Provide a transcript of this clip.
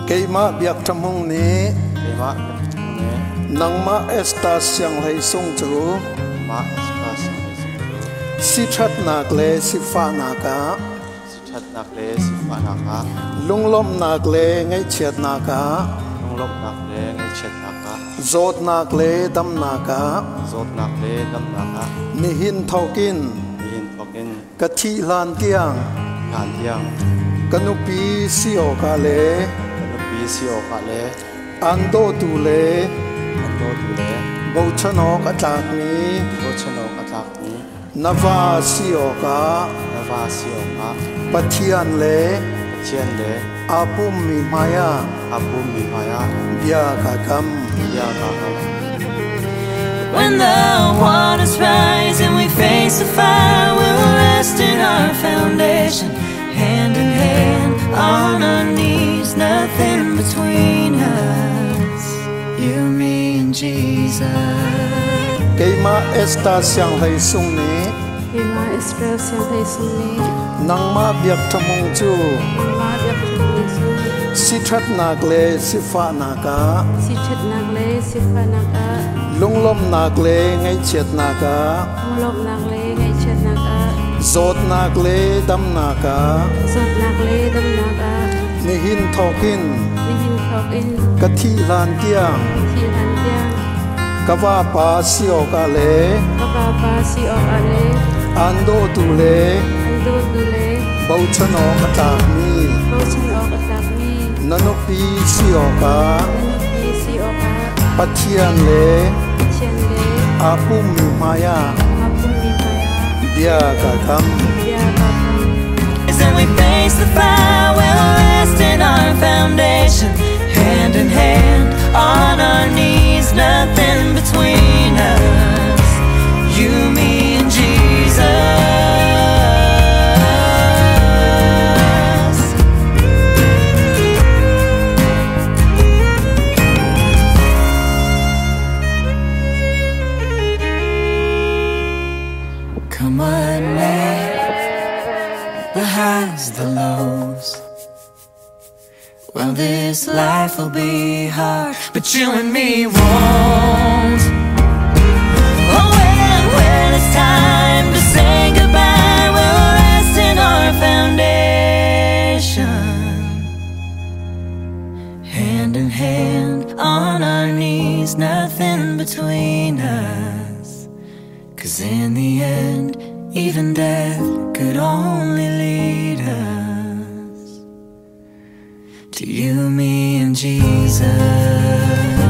Keima biak Hmung ni nangma esta siang lei sung chu si that nak le si fa naka lunglom nak le ngai chet naka zot nak le dam naka ni hin thokin kathi lan tiang kanupi sio ka le ando tu le bau chanok atlak ni nava sio ka pathian le apum mi maya bia ka kam. When the waters rise and we face the fire, we'll rest in our foundation, hand in hand on our knees, nothing between us, you, me and Jesus. Keima esta siang lei sung ni nangma biak Hmung chu si that nak le si fa naka lunglom nak le ngai chet naka zot nak le dam naka ni hin thokin kathi lan tiang kawa pa sio ka le ando tu le bau chanok atlak ni nanopi sio ka pathian le apum mi maya bia ka kam. As we face the fire, we'll rest in our foundation, hand in hand on our knees, nothing between us, you, me and Jesus. Come what may, the highs, the lows. Well, this life will be hard, but you and me won't. Oh, when it's time to say goodbye, we'll rest in our foundation, hand in hand on our knees, nothing between us. 'Cause in the end, even death could only lead us to you, me, and Jesus.